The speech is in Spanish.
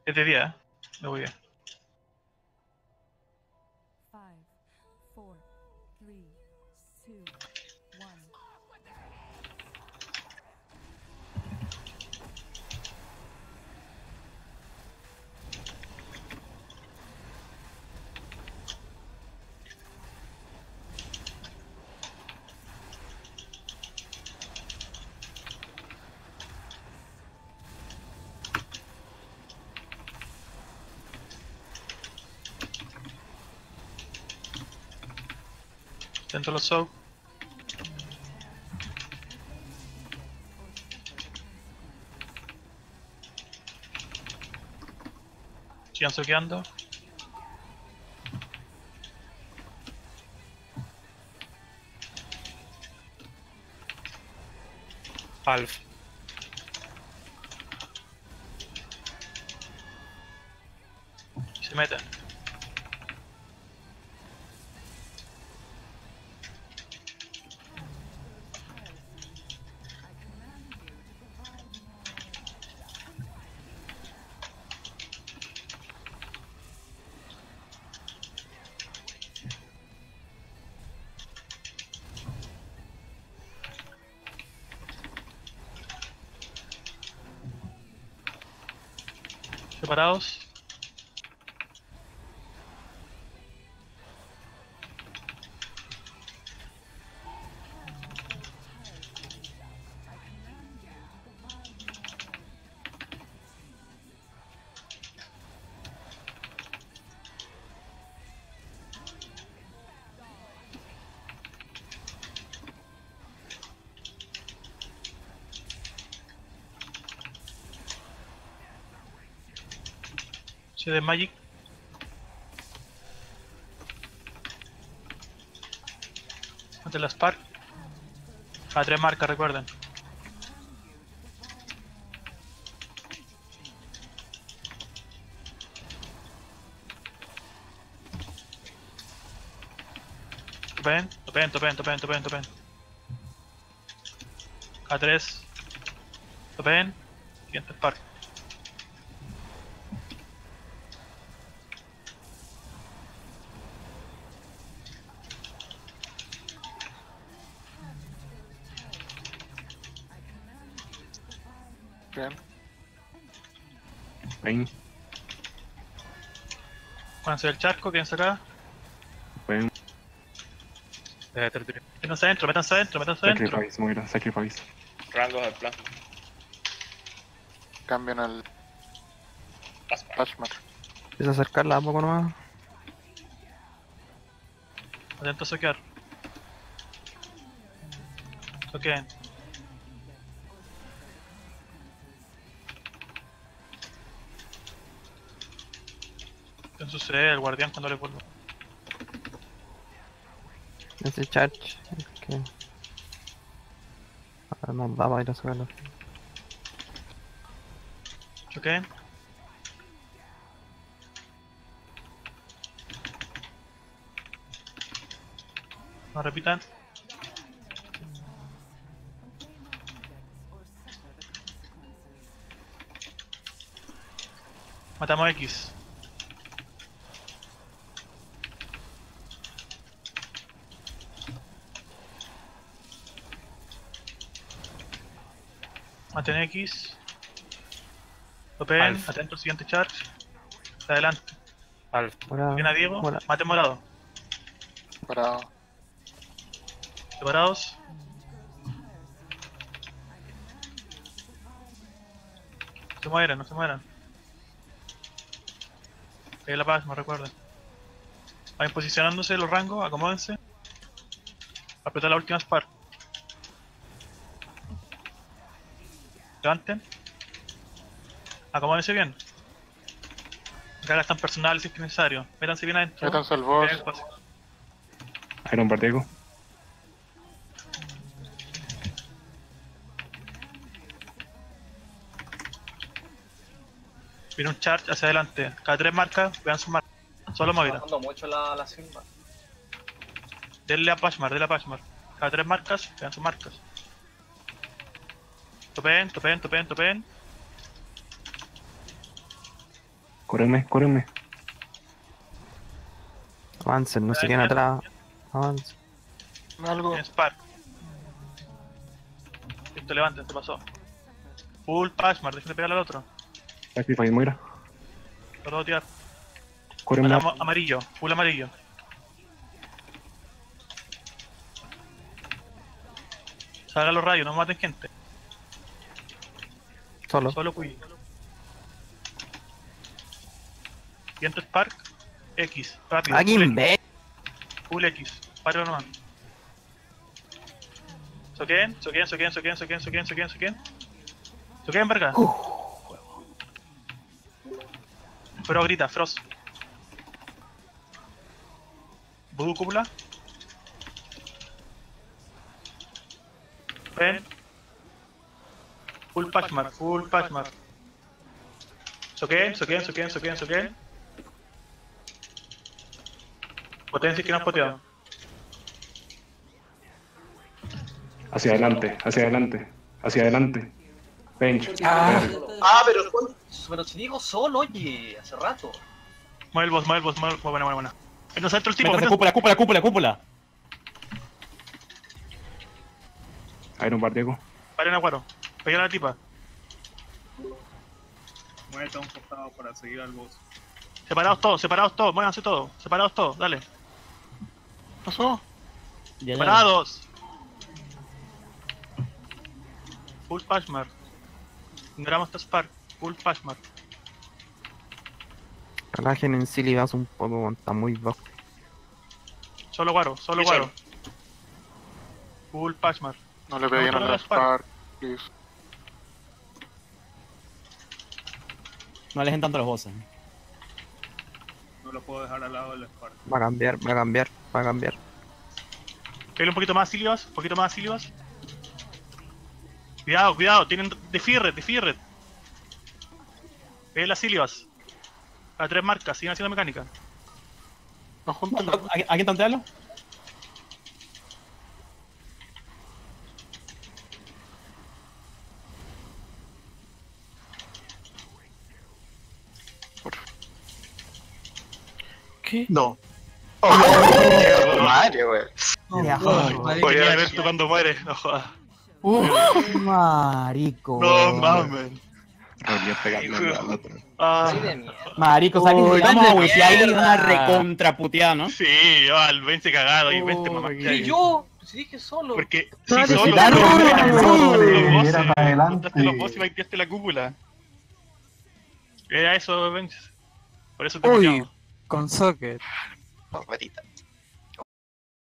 Es de día, me voy bien. 5, 4, 3, 2, 1. Dentro de los show. Sigan soqueando. Alf. Se meten. Separados. Se de Magic. Ante la Spark. A 3 marcas, recuerden. Topen, topen, topen, topen, topen, topen. A3. Topen. Siguiente Spark. Bien. Ven, Pónganse el charco, quédense acá. ven. Métanse adentro, métanse adentro, métanse adentro. Sacrifice, Moira, sacrifice. Rangos del plasma. Cambian al Plasma. Pashmar. Empieza a acercarla a poco nomás. Atento a soquear. Soqueen. ¿Qué sucede? El guardián cuando le vuelvo. Ese charge. Que... Ahora nos da para ir a sacarlo. Choqueen. No repitan. Matamos a X. Maten X. Topen, Alf. atento al siguiente charge. Adelante. Alf. Morado. Viene a Diego. Morado. Mate morado. Parado. Separados. No se mueran, no se mueran. Que la paz, me recuerden. Vayan posicionándose los rangos, acomódense. Apretar la última Spark. Levanten. Acomódense bien. Acá gastan personal si es que es necesario. Métanse bien adentro. Métanse al boss. Bien espacio. Iron Bardeco. Viene un charge hacia adelante. Cada 3 marcas, vean sus marcas. Solo Está movidas. bajando mucho la Sigma. Denle a Pashmar, denle a Pashmar. Cada 3 marcas, vean sus marcas. Topen, topen, topen, topen. Córrenme, córrenme. Avancen, no se queden atrás. Avancen. Algo. Tienen Spark. Listo, levanten, se pasó. Full Pashmar, dejen de pegarle al otro. Sacrifice, Moira. Lo puedo tirar. Córrenme. Amarillo, full amarillo. Salgan los rayos, no maten gente. Solo. Solo Quill. Viento Spark. X, rápido. Aquí full en B. Full X, páralo nomás. Soquen, verga. Pero grita, Frost. Voodoo cúpula. Ven. Full Pashmar, full Pashmar. Soquen. Potencia que no has poteado. Hacia adelante, hacia adelante, hacia adelante. Bench. Pero si digo solo, oye, hace rato. Mueve el boss. Buena. Nos entra el tipo, Métase, cúpula. Iron Bar, Diego. Paren Aguaro. Pegale a la tipa. Muévete a un costado para seguir al boss. Separados todos, muévanse todos. Separados todos, dale. ¿Pasó? Separados. Full Pashmar. Ignoramos esta Spark. Full Pashmar. Relajen en Silivas un poco, está muy bajo. Solo Guaro. Full Pashmar. No le peguen a la Spark, please. No alejen tanto los bosses. No lo puedo dejar al lado del Spark. Va a cambiar. Pégale un poquito más Silivas, Cuidado, tienen Defirret. Pégale las Silivas. A 3 marcas, siguen haciendo mecánica. No, júntalo. ¿Alguien tantearlo? ¿Qué? No. Madre, wey. Podría ver tú cuando mueres, no jodas. Marico. No mames. Podría pegarle al otro. Ah, Marico, vamos a wipear una recontraputeada, ¿no? sí, al 20 cagado y 20 mamás. Y yo, si dije solo. Porque Claro, si solo claro, era para adelante. Los bosses y vaiteaste la cúpula. Era eso, Bench. Por eso te puteamos. Con socket. No, patita.